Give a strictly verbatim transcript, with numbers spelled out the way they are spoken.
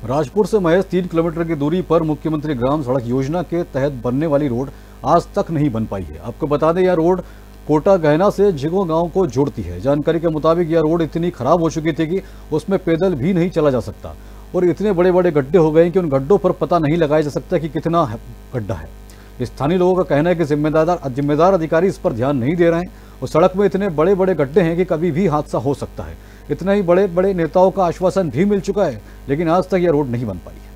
राजपुर से महज तीन किलोमीटर की दूरी पर मुख्यमंत्री ग्राम सड़क योजना के तहत बनने वाली रोड आज तक नहीं बन पाई है। आपको बता दें, यह रोड कोटा गहना से जिगो गांव को जोड़ती है। जानकारी के मुताबिक यह रोड इतनी खराब हो चुकी थी कि उसमें पैदल भी नहीं चला जा सकता और इतने बड़े बड़े गड्ढे हो गए कि उन गड्ढों पर पता नहीं लगाया जा सकता कि कितना गड्ढा है। स्थानीय लोगों का कहना है कि जिम्मेदार जिम्मेदार अधिकारी इस पर ध्यान नहीं दे रहे हैं और सड़क में इतने बड़े बड़े गड्ढे हैं कि कभी भी हादसा हो सकता है। इतना ही बड़े बड़े नेताओं का आश्वासन भी मिल चुका है, लेकिन आज तक यह रोड नहीं बन पाई है।